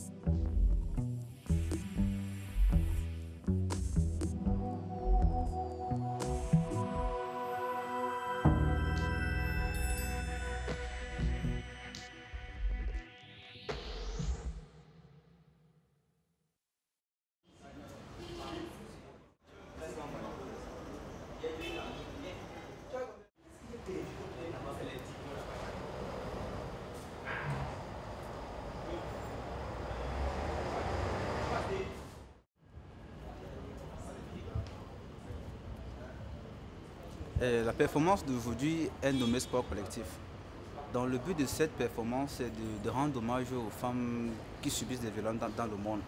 La performance d'aujourd'hui est nommée sport collectif. Donc le but de cette performance est de rendre hommage aux femmes qui subissent des violences dans le monde.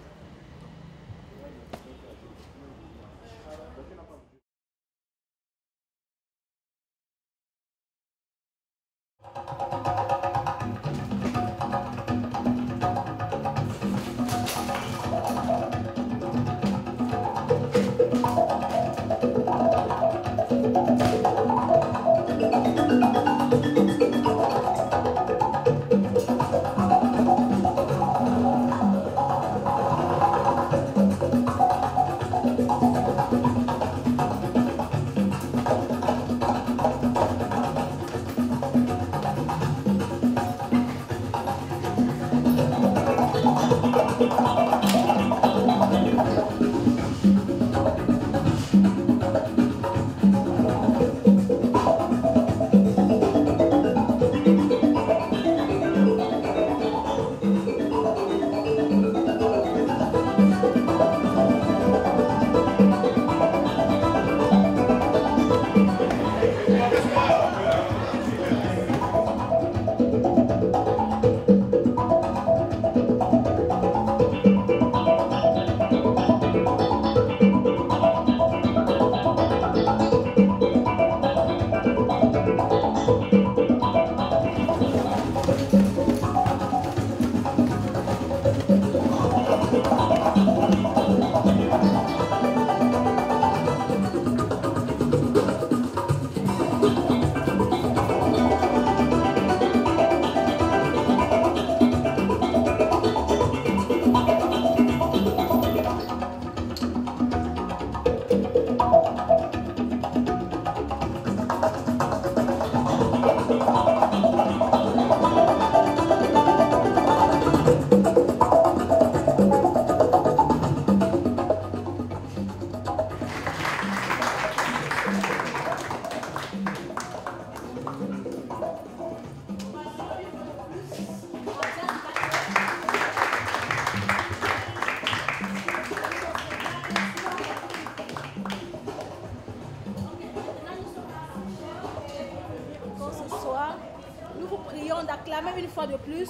Nous vous prions d'acclamer une fois de plus.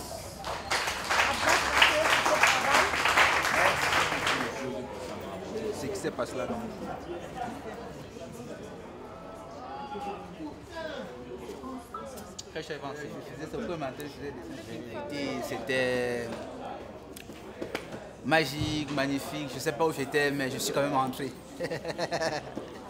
C'est ce qui s'est passé là. C'était magique, magnifique. Je ne sais pas où j'étais, mais je suis quand même rentré.